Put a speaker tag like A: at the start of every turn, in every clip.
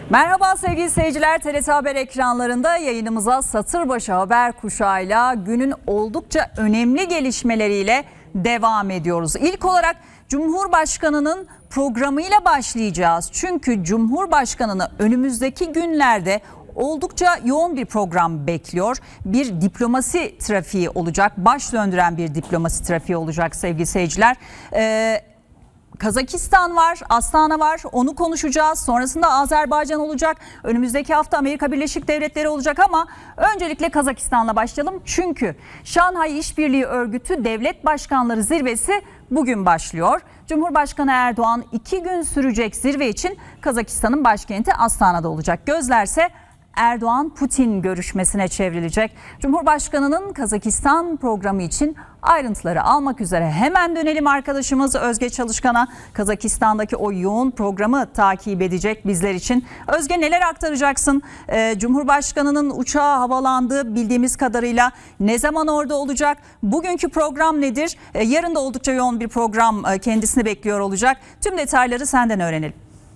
A: Merhaba sevgili seyirciler, TRT Haber ekranlarında yayınımıza satır başı haber kuşağıyla günün oldukça önemli gelişmeleriyle devam ediyoruz. İlk olarak Cumhurbaşkanı'nın programıyla başlayacağız. Çünkü Cumhurbaşkanı'nı önümüzdeki günlerde oldukça yoğun bir program bekliyor. Bir diplomasi trafiği olacak, baş döndüren bir diplomasi trafiği olacak sevgili seyirciler. Kazakistan var, Astana var, onu konuşacağız. Sonrasında Azerbaycan olacak. Önümüzdeki hafta Amerika Birleşik Devletleri olacak ama öncelikle Kazakistan'la başlayalım. Çünkü Şanghay İşbirliği Örgütü Devlet Başkanları Zirvesi bugün başlıyor. Cumhurbaşkanı Erdoğan 2 gün sürecek zirve için Kazakistan'ın başkenti Astana'da olacak. Gözlerse Erdoğan-Putin görüşmesine çevrilecek. Cumhurbaşkanı'nın Kazakistan programı için ayrıntıları almak üzere hemen dönelim arkadaşımız Özge Çalışkan'a. Kazakistan'daki o yoğun programı takip edecek bizler için. Özge, neler aktaracaksın? Cumhurbaşkanı'nın uçağı havalandı bildiğimiz kadarıyla. Ne zaman orada olacak? Bugünkü program nedir? Yarın da oldukça yoğun bir program kendisini bekliyor olacak. Tüm detayları senden öğrenelim.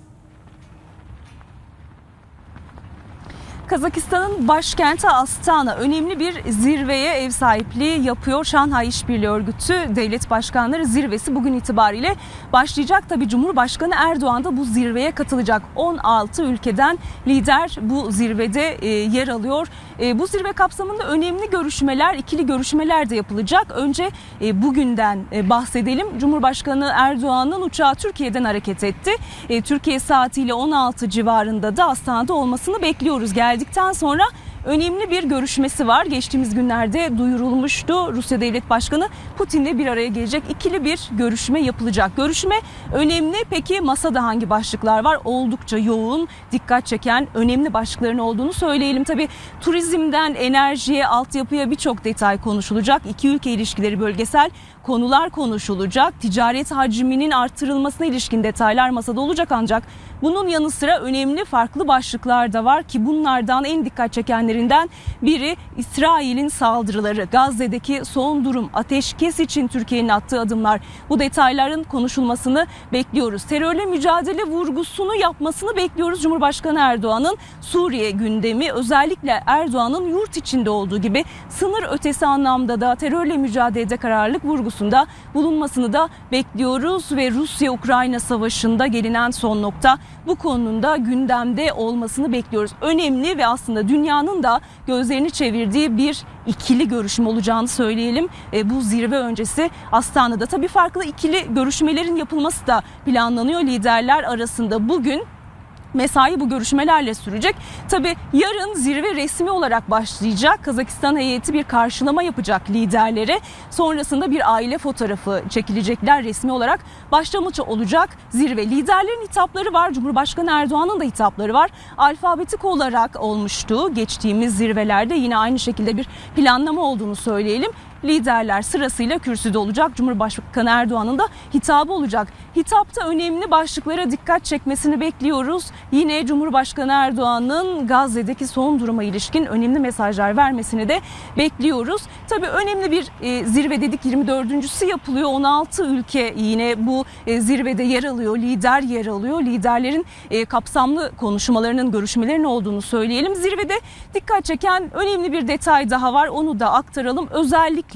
B: Kazakistan'ın başkenti Astana önemli bir zirveye ev sahipliği yapıyor. Şanghay İşbirliği Örgütü Devlet Başkanları Zirvesi bugün itibariyle başlayacak. Tabii Cumhurbaşkanı Erdoğan da bu zirveye katılacak. 16 ülkeden lider bu zirvede yer alıyor. Bu zirve kapsamında önemli görüşmeler, ikili görüşmeler de yapılacak. Önce bugünden bahsedelim. Cumhurbaşkanı Erdoğan'ın uçağı Türkiye'den hareket etti. Türkiye saatiyle 16 civarında da Astana'da olmasını bekliyoruz. Geldikten sonra önemli bir görüşmesi var. Geçtiğimiz günlerde duyurulmuştu. Rusya Devlet Başkanı Putin'le bir araya gelecek. İkili bir görüşme yapılacak. Görüşme önemli. Peki masada hangi başlıklar var? Oldukça yoğun, dikkat çeken önemli başlıkların olduğunu söyleyelim. Tabii turizmden enerjiye, altyapıya birçok detay konuşulacak. İki ülke ilişkileri, bölgesel konular konuşulacak. Ticaret hacminin artırılmasına ilişkin detaylar masada olacak, ancak bunun yanı sıra önemli farklı başlıklar da var ki bunlardan en dikkat çekenlerinden biri İsrail'in saldırıları, Gazze'deki son durum, ateşkes için Türkiye'nin attığı adımlar. Bu detayların konuşulmasını bekliyoruz. Terörle mücadele vurgusunu yapmasını bekliyoruz. Cumhurbaşkanı Erdoğan'ın Suriye gündemi, özellikle Erdoğan'ın yurt içinde olduğu gibi sınır ötesi anlamda da terörle mücadelede kararlılık vurgusunda bulunmasını da bekliyoruz ve Rusya-Ukrayna savaşında gelinen son nokta, bu konunun da gündemde olmasını bekliyoruz. Önemli ve aslında dünyanın da gözlerini çevirdiği bir ikili görüşme olacağını söyleyelim. Bu zirve öncesi Astana'da tabii farklı ikili görüşmelerin yapılması da planlanıyor liderler arasında. Bugün mesai bu görüşmelerle sürecek. Tabii yarın zirve resmi olarak başlayacak. Kazakistan heyeti bir karşılama yapacak liderlere. Sonrasında bir aile fotoğrafı çekilecekler, resmi olarak başlamış olacak zirve. Liderlerin hitapları var. Cumhurbaşkanı Erdoğan'ın da hitapları var. Alfabetik olarak olmuştu geçtiğimiz zirvelerde. Yine aynı şekilde bir planlama olduğunu söyleyelim. Liderler sırasıyla kürsüde olacak. Cumhurbaşkanı Erdoğan'ın da hitabı olacak. Hitapta önemli başlıklara dikkat çekmesini bekliyoruz. Yine Cumhurbaşkanı Erdoğan'ın Gazze'deki son duruma ilişkin önemli mesajlar vermesini de bekliyoruz. Tabii önemli bir zirve dedik, 24.'sü yapılıyor. 16 ülke yine bu zirvede yer alıyor, lider yer alıyor. Liderlerin kapsamlı konuşmalarının, görüşmelerinin olduğunu söyleyelim. Zirvede dikkat çeken önemli bir detay daha var, onu da aktaralım. Özellikle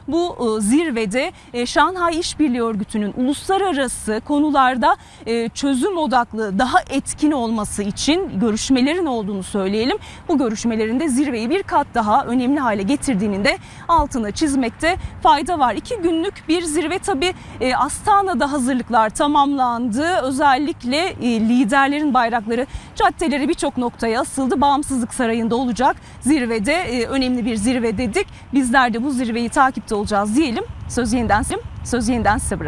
B: bu zirvede Şanghay İşbirliği Örgütü'nün uluslararası konularda çözüm odaklı, daha etkin olması için görüşmelerin olduğunu söyleyelim. Bu görüşmelerin de zirveyi bir kat daha önemli hale getirdiğinin de altını çizmekte fayda var. 2 günlük bir zirve, tabii Astana'da hazırlıklar tamamlandı. Özellikle liderlerin bayrakları caddeleri birçok noktaya asıldı. Bağımsızlık Sarayı'nda olacak zirvede, önemli bir zirve dedik. Bizler de bu zirveyi takipte olacağız diyelim. Söz yeniden size bırakıyorum.